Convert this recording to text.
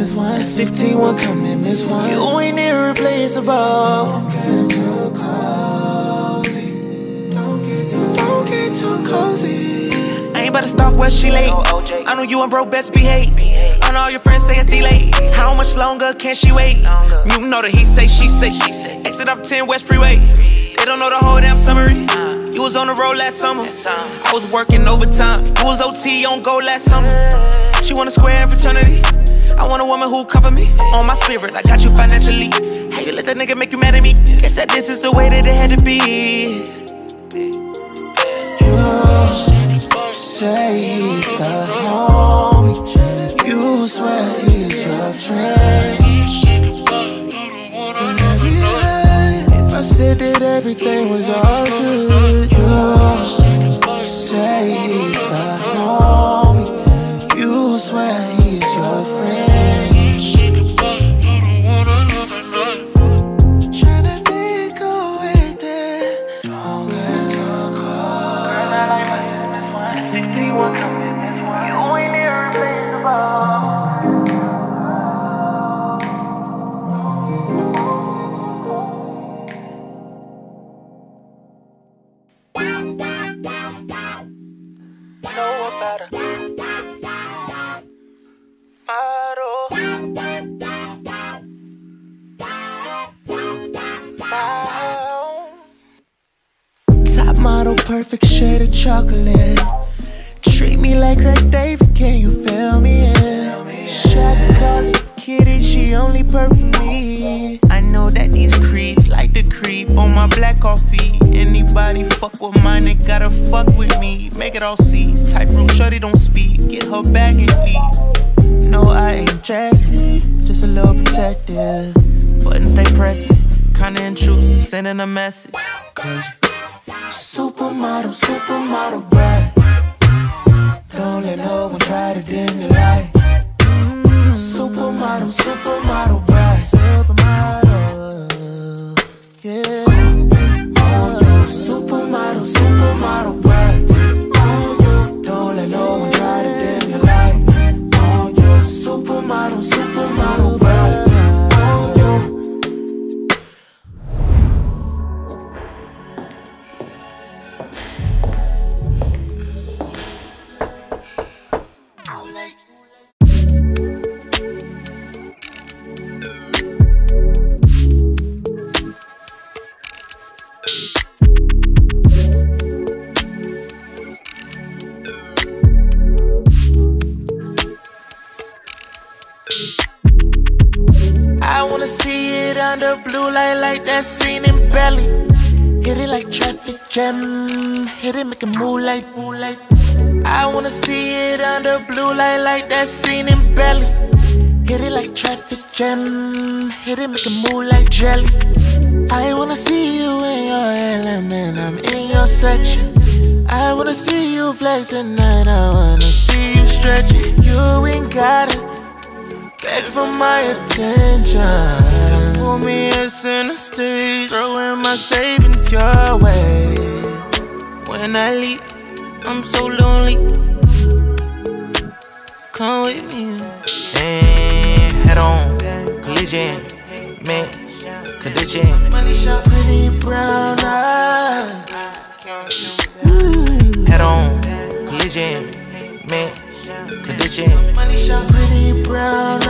miss one. 15 won't come and miss one. You ain't irreplaceable. Don't get too cozy. Don't get too cozy. I ain't about to stalk where she lay. I know you and bro best behave. I know all your friends say it's delayed. How much longer can she wait? You know that he say, she say. Exit up 10 West Freeway. They don't know the whole damn summary. You was on the road last summer. I was working overtime. You was OT on go last summer. She want a square in fraternity. I want a woman who cover me. On my spirit, I got you financially. How you let that nigga make you mad at me? Guess that this is the way that it had to be. You say he's the homie. You swear he's your friend. If I said that everything was all good, you say he's the homie. You swear he's your friend. Tryna be cool with it. Don't get too cold. Girls are like, what is this one? 61 coming this one. You ain't irreplaceable. Know about her. Top model, perfect shade of chocolate. Treat me like Craig David, can you feel me? Shot call it kitty, she only purr for me. I know that these creeps like to creep on my black coffee. Anybody fuck with mine, they gotta fuck with me. Make it all C's, type rule, shorty don't speak. Get her back and leave. No, I ain't jealous, just a little protective. Buttons stay pressing, kinda intrusive, sending a message. Cause supermodel, supermodel bride. Don't let no one try to dim your light. Supermodel, supermodel bride. Supermodel, yeah. Oh, you supermodel, supermodel bride. Oh, you don't let no one try to dim your light. Oh, you supermodel, supermodel bride. Oh, you. I wanna see it under blue light like that scene in Belly. Hit it like traffic jam, hit it make it move like moonlight. I wanna see it under blue light like that scene in Belly. Hit it like traffic jam, hit it make it move like jelly. I wanna see you in your element, I'm in your section. I wanna see you flex tonight, I wanna see you stretch it. You ain't gotta beg for my attention. For me, it's in the stage, throwing my savings your way. When I leave, I'm so lonely. Come with me. And head on, collision, man, condition. Money shot, pretty brown eyes. Head on, collision, man, condition. Money shot, pretty brown